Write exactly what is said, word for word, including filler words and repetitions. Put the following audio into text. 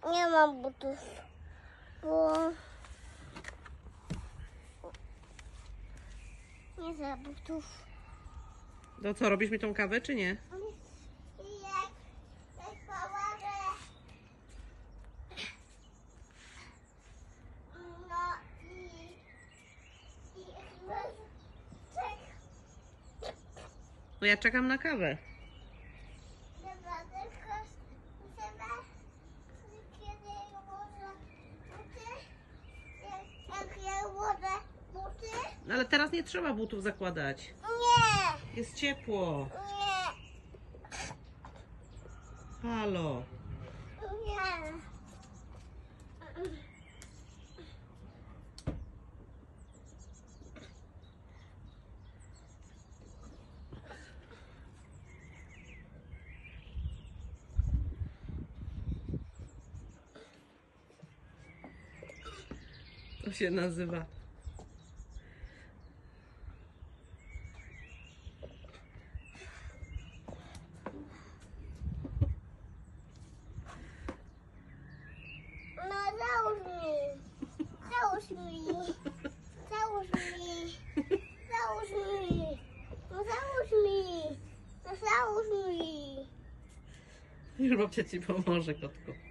Nie mam butów, bo nie za butów. No co, robisz mi tą kawę, czy nie? I jak, jak położę, no i, i czek, No ja czekam na kawę. dobra, tylko trzeba, kiedy ja włożę buty, jak, jak ja włożę buty, No ale teraz nie trzeba butów zakładać. nie, Jest ciepło. nie. Halo. Nie. To się nazywa. No załóż mi. Załóż mi. Załóż mi. Załóż mi. No załóż mi. No załóż mi. Już babcia ci pomoże, kotku.